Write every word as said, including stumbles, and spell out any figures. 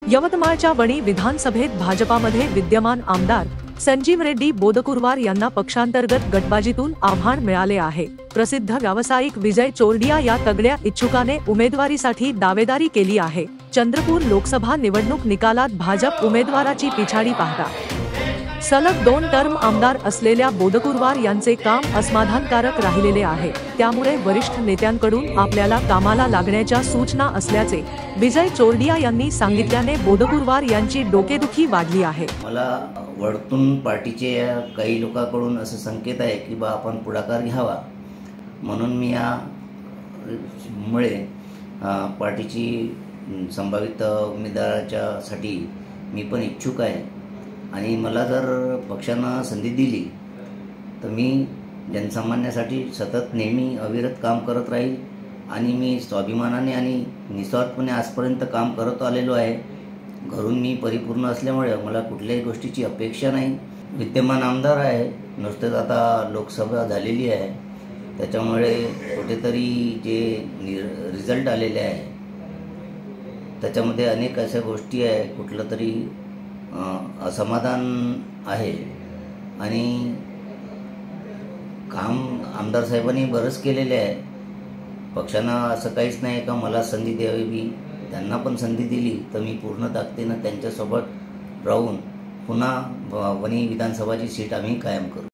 यवतमाळच्या वणी विधानसभेत भाजपामध्ये विद्यमान आमदार संजीव रेड्डी बोदकुरवार यांना पक्षांतर्गत गटबाजीतून आव्हान मिळाले आहे। प्रसिद्ध व्यावसायिक विजय चोरडिया या तगड्या इच्छुकाने उमेदवारीसाठी दावेदारी केली आहे। चंद्रपूर लोकसभा निवडणूक निकालात भाजप उमेदवाराची पिछाडी पाहता सलग दोन टर्म आमदार असलेल्या बोदकुरवार यांचे काम असमाधानकारक राहिलेले आहे। त्यामुळे वरिष्ठ नेत्यांकडून आपल्याला कामाला लागण्याच्या सूचना असल्याचे विजय चोरडिया यांनी सांगितल्याने बोदकुरवार यांची डोकेदुखी वाढली आहे। मला वरतून पार्टीचे काही लोकांकडून असे संकेत आहे की बा आपण पुढाकार घ्यावा, म्हणून मी या मुळे पार्टीची संभावित उमेदवाराच्या साठी मी पण इच्छुक आहे आणि मला जर पक्षानं संधी दिली तर मी जनसामान्यासाठी सतत नेहमी अविरत काम करत राहील आणि मी स्वाभिमानाने आणि निस्वार्थपणे आजपर्यंत काम करत आलेलो आहे। घरून मी परिपूर्ण असल्यामुळे मला कुठल्याही गोष्टीची अपेक्षा नाही। विद्यमान आमदार आहे, नुसतेच आता लोकसभा झालेली आहे, त्याच्यामुळे कुठेतरी जे रिझल्ट आलेले आहे त्याच्यामध्ये अनेक अशा गोष्टी आहे, कुठलं तरी असमाधान आहे आणि काम आमदार साहेबांनी बरंच केलेले आहे। पक्षानं असं काहीच नाही का मला संधी द्यावी, त्यांना पण संधी दिली तर मी पूर्ण ताकदीनं त्यांच्यासोबत राहून पुन्हा वणी विधानसभाची सीट आम्ही कायम करू।